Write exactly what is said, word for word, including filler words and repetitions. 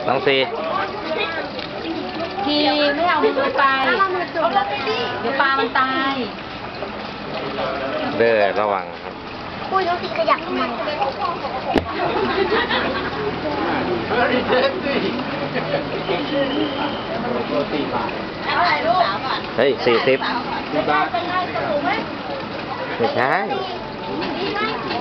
น้องซีทีไม่เอามือไปเดี๋ยวปลามันตายเด้อระวังครับอุ้ยน้องสีขยับทำไมเฮ้ยสี่สิบไม่ใช่ดีไหม